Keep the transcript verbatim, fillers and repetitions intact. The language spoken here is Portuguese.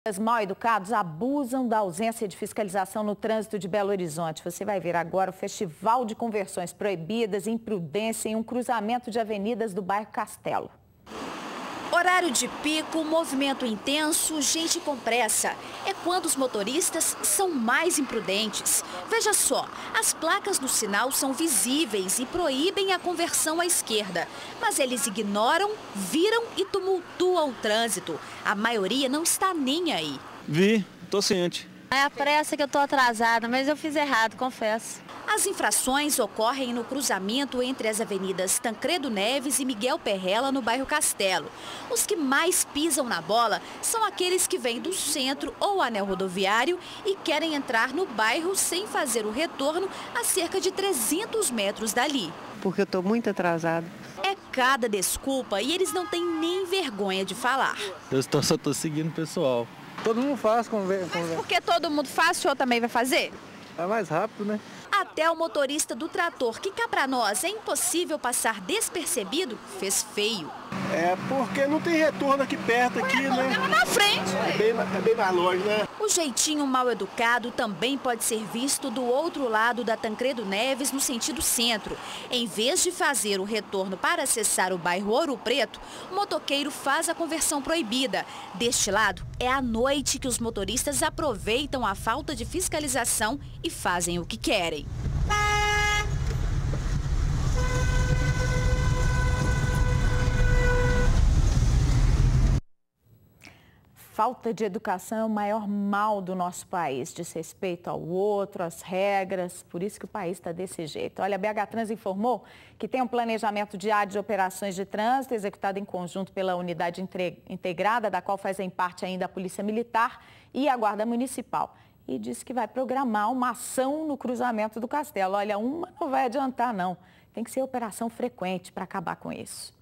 Os mal-educados abusam da ausência de fiscalização no trânsito de Belo Horizonte. Você vai ver agora o festival de conversões proibidas e imprudência em um cruzamento de avenidas do bairro Castelo. Horário de pico, movimento intenso, gente com pressa. É quando os motoristas são mais imprudentes. Veja só, as placas no sinal são visíveis e proíbem a conversão à esquerda. Mas eles ignoram, viram e tumultuam o trânsito. A maioria não está nem aí. Vi, tô ciente. É a pressa que eu tô atrasada, mas eu fiz errado, confesso. As infrações ocorrem no cruzamento entre as avenidas Tancredo Neves e Miguel Perrella, no bairro Castelo. Os que mais pisam na bola são aqueles que vêm do centro ou anel rodoviário e querem entrar no bairro sem fazer o retorno a cerca de trezentos metros dali. Porque eu tô muito atrasada. É cada desculpa e eles não têm nem vergonha de falar. Eu tô, só tô seguindo o pessoal. Todo mundo faz, conversa. Mas porque todo mundo faz, o senhor também vai fazer? É mais rápido, né? Até o motorista do trator, que cá pra nós é impossível passar despercebido, fez feio. É porque não tem retorno aqui perto, aqui, né? Lá na frente. É bem, é bem mais longe, né? O jeitinho mal educado também pode ser visto do outro lado da Tancredo Neves, no sentido centro. Em vez de fazer o retorno para acessar o bairro Ouro Preto, o motoqueiro faz a conversão proibida. Deste lado, é à noite que os motoristas aproveitam a falta de fiscalização e fazem o que querem. Falta de educação é o maior mal do nosso país, desrespeito ao outro, às regras, por isso que o país está desse jeito. Olha, a B H Trans informou que tem um planejamento diário de operações de trânsito executado em conjunto pela unidade integrada, da qual fazem parte ainda a Polícia Militar e a Guarda Municipal. E disse que vai programar uma ação no cruzamento do Castelo. Olha, uma não vai adiantar, não. Tem que ser operação frequente para acabar com isso.